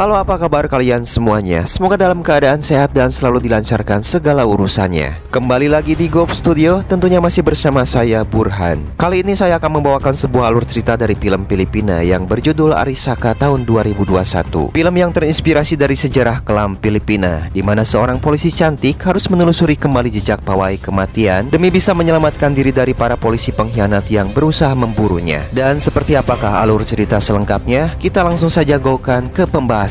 Halo, apa kabar kalian semuanya? Semoga dalam keadaan sehat dan selalu dilancarkan segala urusannya. Kembali lagi di Gop Studio, tentunya masih bersama saya Burhan. Kali ini saya akan membawakan sebuah alur cerita dari film Filipina yang berjudul Arisaka tahun 2021. Film yang terinspirasi dari sejarah kelam Filipina, di mana seorang polisi cantik harus menelusuri kembali jejak pawai kematian demi bisa menyelamatkan diri dari para polisi pengkhianat yang berusaha memburunya. Dan seperti apakah alur cerita selengkapnya? Kita langsung saja gokan ke pembahasannya.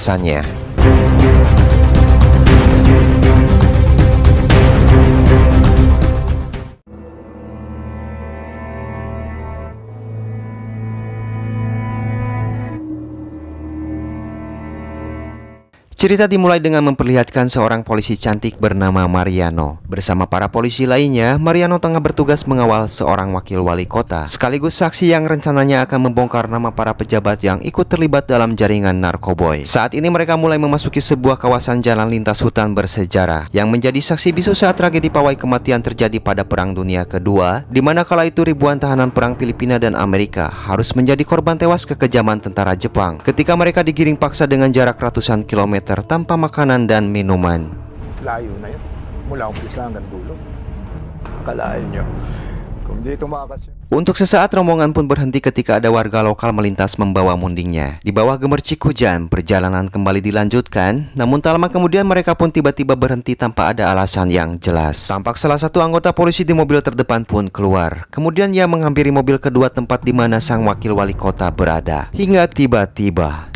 Cerita dimulai dengan memperlihatkan seorang polisi cantik bernama Mariano. Bersama para polisi lainnya, Mariano tengah bertugas mengawal seorang wakil wali kota, sekaligus saksi yang rencananya akan membongkar nama para pejabat yang ikut terlibat dalam jaringan narkoboy. Saat ini mereka mulai memasuki sebuah kawasan jalan lintas hutan bersejarah yang menjadi saksi bisu saat tragedi pawai kematian terjadi pada Perang Dunia Kedua, di mana kala itu ribuan tahanan perang Filipina dan Amerika harus menjadi korban tewas kekejaman tentara Jepang ketika mereka digiring paksa dengan jarak ratusan kilometer tanpa makanan dan minuman. Layo na yun. Mula umpisa hanggang dulo. Akalain nyo, kung di tumakas yun. Untuk sesaat rombongan pun berhenti ketika ada warga lokal melintas membawa mundingnya. Di bawah gemercik hujan, perjalanan kembali dilanjutkan. Namun tak lama kemudian mereka pun tiba-tiba berhenti tanpa ada alasan yang jelas. Tampak salah satu anggota polisi di mobil terdepan pun keluar. Kemudian ia menghampiri mobil kedua tempat di mana sang wakil wali kota berada. Hingga tiba-tiba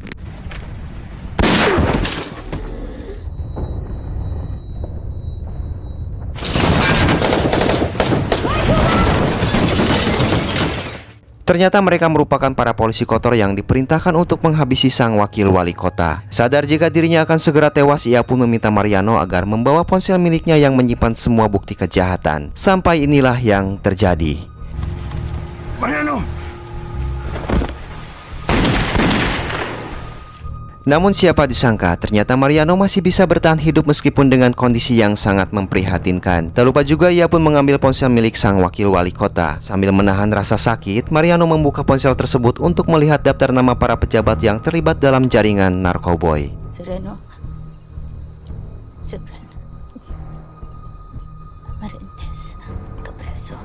ternyata mereka merupakan para polisi kotor yang diperintahkan untuk menghabisi sang wakil wali kota. Sadar jika dirinya akan segera tewas, ia pun meminta Mariano agar membawa ponsel miliknya yang menyimpan semua bukti kejahatan. Sampai inilah yang terjadi. Mariano! Namun siapa disangka, ternyata Mariano masih bisa bertahan hidup meskipun dengan kondisi yang sangat memprihatinkan. Tak lupa juga ia pun mengambil ponsel milik sang wakil wali kota. Sambil menahan rasa sakit, Mariano membuka ponsel tersebut untuk melihat daftar nama para pejabat yang terlibat dalam jaringan narkoboy. Sereno, Sobrano, Marintes, Capreso.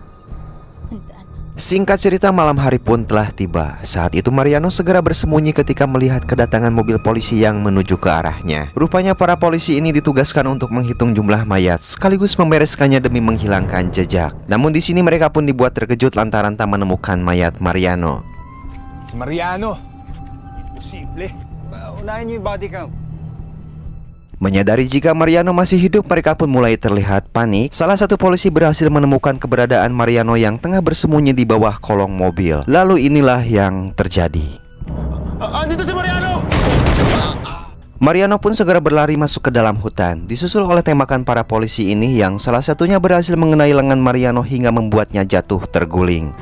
Singkat cerita, malam hari pun telah tiba. Saat itu Mariano segera bersembunyi ketika melihat kedatangan mobil polisi yang menuju ke arahnya. Rupanya para polisi ini ditugaskan untuk menghitung jumlah mayat sekaligus membereskannya demi menghilangkan jejak. Namun di sini mereka pun dibuat terkejut lantaran tak menemukan mayat Mariano. Si Mariano! Imposible. Unahin nyo yung body count. Menyadari jika Mariano masih hidup, mereka pun mulai terlihat panik. Salah satu polisi berhasil menemukan keberadaan Mariano yang tengah bersembunyi di bawah kolong mobil. Lalu inilah yang terjadi. Andito si Mariano! Mariano pun segera berlari masuk ke dalam hutan, disusul oleh tembakan para polisi ini yang salah satunya berhasil mengenai lengan Mariano hingga membuatnya jatuh terguling.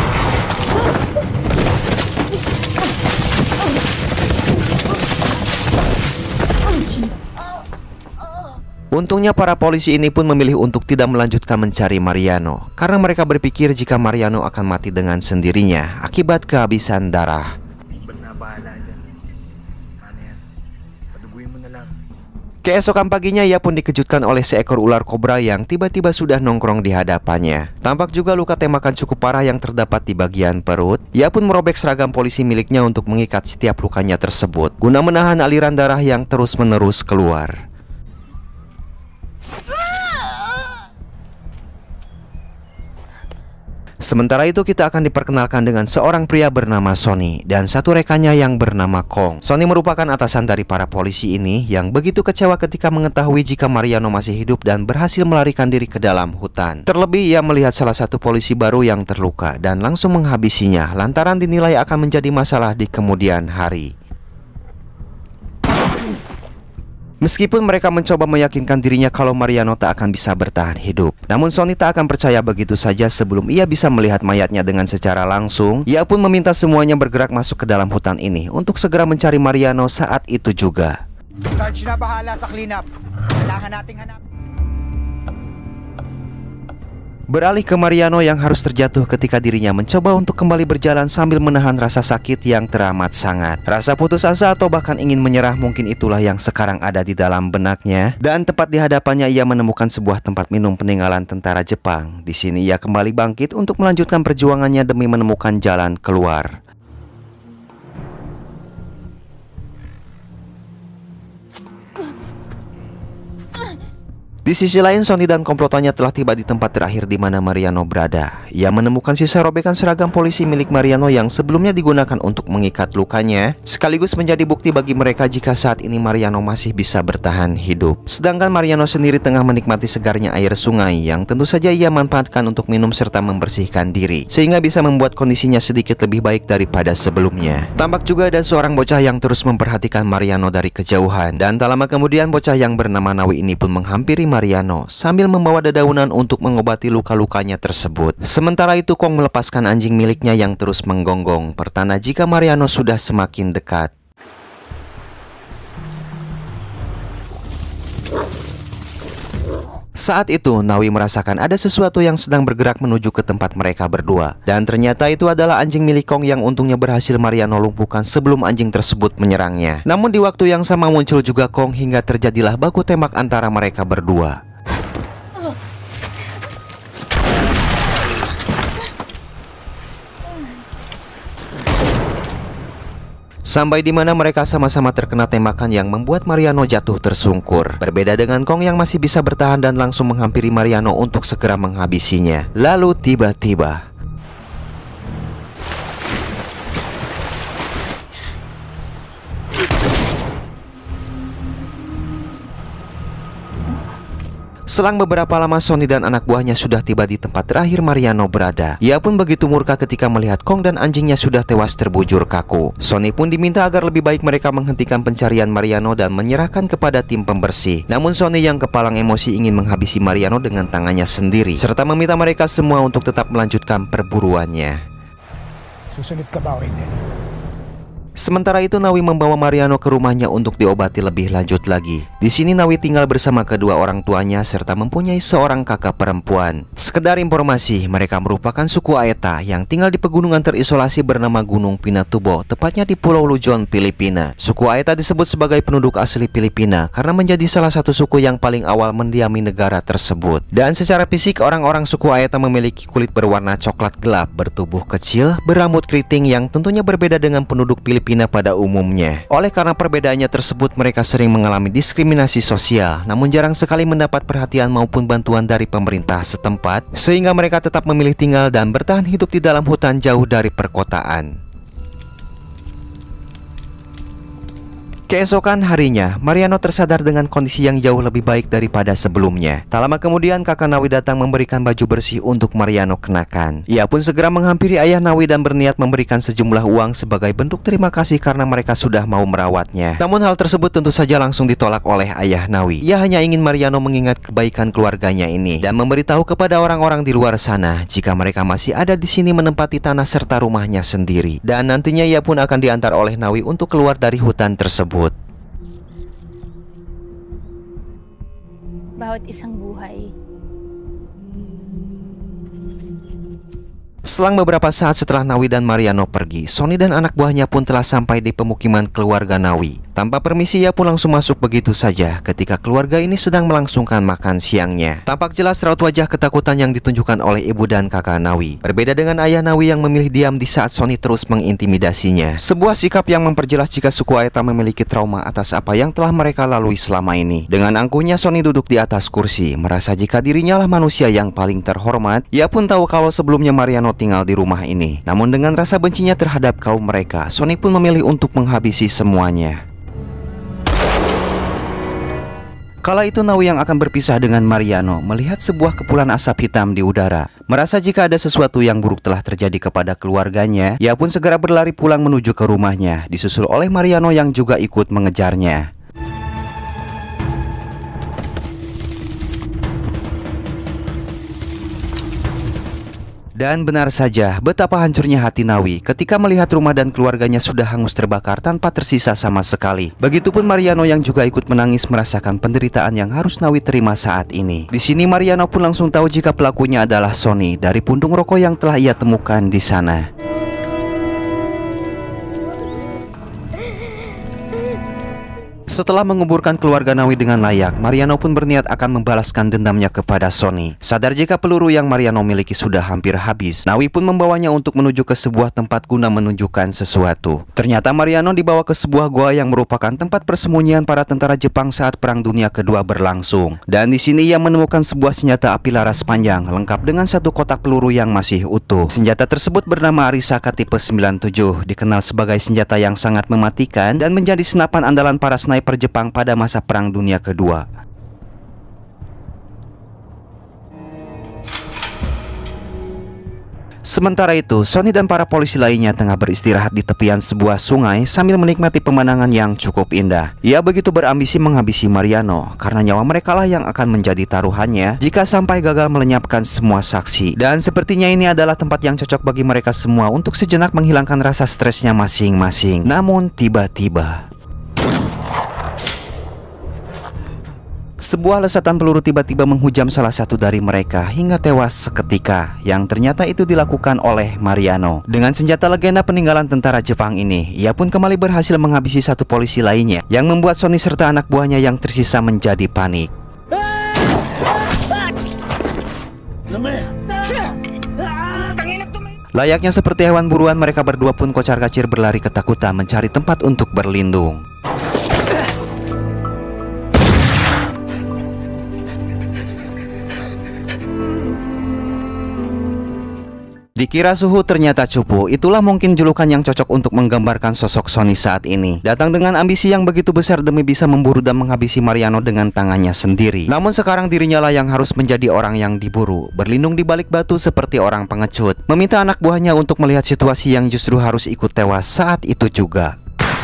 Untungnya para polisi ini pun memilih untuk tidak melanjutkan mencari Mariano, karena mereka berpikir jika Mariano akan mati dengan sendirinya akibat kehabisan darah. Keesokan paginya ia pun dikejutkan oleh seekor ular kobra yang tiba-tiba sudah nongkrong di hadapannya. Tampak juga luka tembakan cukup parah yang terdapat di bagian perut. Ia pun merobek seragam polisi miliknya untuk mengikat setiap lukanya tersebut, guna menahan aliran darah yang terus-menerus keluar. Sementara itu kita akan diperkenalkan dengan seorang pria bernama Sonny dan satu rekannya yang bernama Kong. Sonny merupakan atasan dari para polisi ini yang begitu kecewa ketika mengetahui jika Mariano masih hidup dan berhasil melarikan diri ke dalam hutan. Terlebih ia melihat salah satu polisi baru yang terluka dan langsung menghabisinya lantaran dinilai akan menjadi masalah di kemudian hari. Meskipun mereka mencoba meyakinkan dirinya kalau Mariano tak akan bisa bertahan hidup, namun Sonny tak akan percaya begitu saja sebelum ia bisa melihat mayatnya dengan secara langsung. Ia pun meminta semuanya bergerak masuk ke dalam hutan ini untuk segera mencari Mariano saat itu juga. Sarge na bahala sa cleanup. Kailangan nating hanap. Beralih ke Mariano yang harus terjatuh ketika dirinya mencoba untuk kembali berjalan sambil menahan rasa sakit yang teramat sangat. Rasa putus asa atau bahkan ingin menyerah mungkin itulah yang sekarang ada di dalam benaknya. Dan tepat di hadapannya ia menemukan sebuah tempat minum peninggalan tentara Jepang. Di sini ia kembali bangkit untuk melanjutkan perjuangannya demi menemukan jalan keluar. Di sisi lain, Sonny dan komplotannya telah tiba di tempat terakhir di mana Mariano berada. Ia menemukan sisa robekan seragam polisi milik Mariano yang sebelumnya digunakan untuk mengikat lukanya, sekaligus menjadi bukti bagi mereka jika saat ini Mariano masih bisa bertahan hidup. Sedangkan Mariano sendiri tengah menikmati segarnya air sungai yang tentu saja ia manfaatkan untuk minum serta membersihkan diri, sehingga bisa membuat kondisinya sedikit lebih baik daripada sebelumnya. Tampak juga ada seorang bocah yang terus memperhatikan Mariano dari kejauhan, dan tak lama kemudian bocah yang bernama Nawi ini pun menghampiri Mariano sambil membawa dedaunan untuk mengobati luka-lukanya tersebut. Sementara itu Kong melepaskan anjing miliknya yang terus menggonggong, pertanda jika Mariano sudah semakin dekat. Saat itu Nawi merasakan ada sesuatu yang sedang bergerak menuju ke tempat mereka berdua, dan ternyata itu adalah anjing milik Kong yang untungnya berhasil Mariano lumpuhkan sebelum anjing tersebut menyerangnya. Namun di waktu yang sama muncul juga Kong hingga terjadilah baku tembak antara mereka berdua. Sampai di mana mereka sama-sama terkena tembakan yang membuat Mariano jatuh tersungkur. Berbeda dengan Kong yang masih bisa bertahan dan langsung menghampiri Mariano untuk segera menghabisinya. Lalu tiba-tiba selang beberapa lama, Sonny dan anak buahnya sudah tiba di tempat terakhir Mariano berada. Ia pun begitu murka ketika melihat Kong dan anjingnya sudah tewas terbujur kaku. Sonny pun diminta agar lebih baik mereka menghentikan pencarian Mariano dan menyerahkan kepada tim pembersih. Namun Sonny yang kepalang emosi ingin menghabisi Mariano dengan tangannya sendiri, serta meminta mereka semua untuk tetap melanjutkan perburuannya. Susunod ka ba o hindi? Sementara itu Nawi membawa Mariano ke rumahnya untuk diobati lebih lanjut lagi. Di sini Nawi tinggal bersama kedua orang tuanya serta mempunyai seorang kakak perempuan. Sekedar informasi, mereka merupakan suku Aeta yang tinggal di pegunungan terisolasi bernama Gunung Pinatubo, tepatnya di Pulau Luzon, Filipina. Suku Aeta disebut sebagai penduduk asli Filipina karena menjadi salah satu suku yang paling awal mendiami negara tersebut. Dan secara fisik, orang-orang suku Aeta memiliki kulit berwarna coklat gelap, bertubuh kecil, berambut keriting yang tentunya berbeda dengan penduduk Filipina pada umumnya. Oleh karena perbedaannya tersebut, mereka sering mengalami diskriminasi sosial, namun jarang sekali mendapat perhatian maupun bantuan dari pemerintah setempat, sehingga mereka tetap memilih tinggal dan bertahan hidup di dalam hutan jauh dari perkotaan. Keesokan harinya, Mariano tersadar dengan kondisi yang jauh lebih baik daripada sebelumnya. Tak lama kemudian, kakak Nawi datang memberikan baju bersih untuk Mariano kenakan. Ia pun segera menghampiri ayah Nawi dan berniat memberikan sejumlah uang sebagai bentuk terima kasih karena mereka sudah mau merawatnya. Namun hal tersebut tentu saja langsung ditolak oleh ayah Nawi. Ia hanya ingin Mariano mengingat kebaikan keluarganya ini dan memberitahu kepada orang-orang di luar sana jika mereka masih ada di sini menempati tanah serta rumahnya sendiri. Dan nantinya ia pun akan diantar oleh Nawi untuk keluar dari hutan tersebut. Bawat isang buhay, selang beberapa saat setelah Nawi dan Mariano pergi, Sonny dan anak buahnya pun telah sampai di pemukiman keluarga Nawi. Tanpa permisi, ia pun langsung masuk begitu saja ketika keluarga ini sedang melangsungkan makan siangnya. Tampak jelas raut wajah ketakutan yang ditunjukkan oleh ibu dan kakak Nawi. Berbeda dengan ayah Nawi yang memilih diam di saat Sonny terus mengintimidasinya. Sebuah sikap yang memperjelas jika suku Aeta memiliki trauma atas apa yang telah mereka lalui selama ini. Dengan angkuhnya, Sonny duduk di atas kursi, merasa jika dirinya lah manusia yang paling terhormat. Ia pun tahu kalau sebelumnya Mariano tinggal di rumah ini. Namun dengan rasa bencinya terhadap kaum mereka, Sonny pun memilih untuk menghabisi semuanya. Kala itu Nawi yang akan berpisah dengan Mariano melihat sebuah kepulan asap hitam di udara. Merasa jika ada sesuatu yang buruk telah terjadi kepada keluarganya, ia pun segera berlari pulang menuju ke rumahnya, disusul oleh Mariano yang juga ikut mengejarnya. Dan benar saja, betapa hancurnya hati Nawi ketika melihat rumah dan keluarganya sudah hangus terbakar tanpa tersisa sama sekali. Begitupun Mariano yang juga ikut menangis merasakan penderitaan yang harus Nawi terima saat ini. Di sini Mariano pun langsung tahu jika pelakunya adalah Sony dari puntung rokok yang telah ia temukan di sana. Setelah menguburkan keluarga Nawi dengan layak, Mariano pun berniat akan membalaskan dendamnya kepada Sony. Sadar jika peluru yang Mariano miliki sudah hampir habis, Nawi pun membawanya untuk menuju ke sebuah tempat guna menunjukkan sesuatu. Ternyata Mariano dibawa ke sebuah gua yang merupakan tempat persembunyian para tentara Jepang saat Perang Dunia Kedua berlangsung. Dan di sini ia menemukan sebuah senjata api laras panjang lengkap dengan satu kotak peluru yang masih utuh. Senjata tersebut bernama Arisaka tipe 97, dikenal sebagai senjata yang sangat mematikan dan menjadi senapan andalan para sniper Jepang pada masa Perang Dunia Kedua. Sementara itu, Sony dan para polisi lainnya tengah beristirahat di tepian sebuah sungai sambil menikmati pemandangan yang cukup indah. Ia begitu berambisi menghabisi Mariano karena nyawa mereka lah yang akan menjadi taruhannya jika sampai gagal melenyapkan semua saksi. Dan sepertinya ini adalah tempat yang cocok bagi mereka semua untuk sejenak menghilangkan rasa stresnya masing-masing. Namun tiba-tiba sebuah lesatan peluru tiba-tiba menghujam salah satu dari mereka hingga tewas seketika, yang ternyata itu dilakukan oleh Mariano. Dengan senjata legenda peninggalan tentara Jepang ini, ia pun kembali berhasil menghabisi satu polisi lainnya yang membuat Sony serta anak buahnya yang tersisa menjadi panik. Layaknya seperti hewan buruan, mereka berdua pun kocar-kacir berlari ketakutan mencari tempat untuk berlindung. Dikira suhu, ternyata cupu. Itulah mungkin julukan yang cocok untuk menggambarkan sosok Sony saat ini. Datang dengan ambisi yang begitu besar demi bisa memburu dan menghabisi Mariano dengan tangannya sendiri. Namun sekarang dirinya lah yang harus menjadi orang yang diburu, berlindung di balik batu seperti orang pengecut, meminta anak buahnya untuk melihat situasi yang justru harus ikut tewas saat itu juga.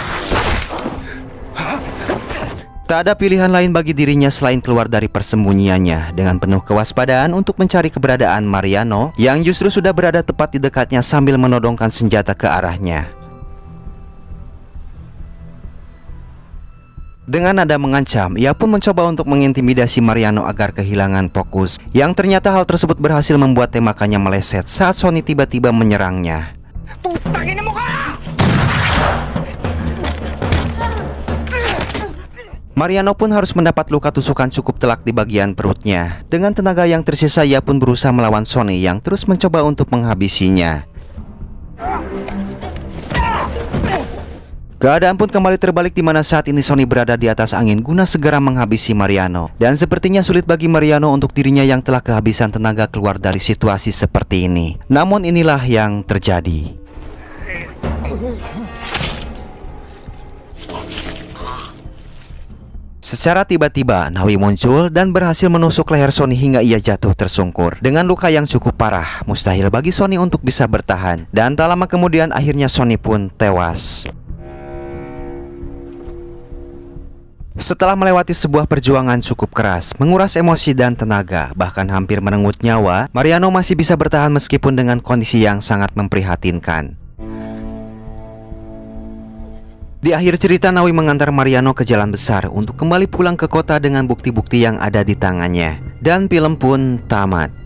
Tak ada pilihan lain bagi dirinya selain keluar dari persembunyiannya dengan penuh kewaspadaan untuk mencari keberadaan Mariano yang justru sudah berada tepat di dekatnya sambil menodongkan senjata ke arahnya. Dengan nada mengancam, ia pun mencoba untuk mengintimidasi Mariano agar kehilangan fokus, yang ternyata hal tersebut berhasil membuat tembakannya meleset saat Sony tiba-tiba menyerangnya. Mariano pun harus mendapat luka tusukan cukup telak di bagian perutnya. Dengan tenaga yang tersisa, ia pun berusaha melawan Sony yang terus mencoba untuk menghabisinya. Keadaan pun kembali terbalik di mana saat ini Sony berada di atas angin guna segera menghabisi Mariano. Dan sepertinya sulit bagi Mariano untuk dirinya yang telah kehabisan tenaga keluar dari situasi seperti ini. Namun inilah yang terjadi. Secara tiba-tiba, Nawi muncul dan berhasil menusuk leher Sony hingga ia jatuh tersungkur. Dengan luka yang cukup parah, mustahil bagi Sony untuk bisa bertahan. Dan tak lama kemudian akhirnya Sony pun tewas. Setelah melewati sebuah perjuangan cukup keras, menguras emosi dan tenaga, bahkan hampir merenggut nyawa, Mariano masih bisa bertahan meskipun dengan kondisi yang sangat memprihatinkan. Di akhir cerita, Nawi mengantar Mariano ke jalan besar untuk kembali pulang ke kota dengan bukti-bukti yang ada di tangannya. Dan film pun tamat.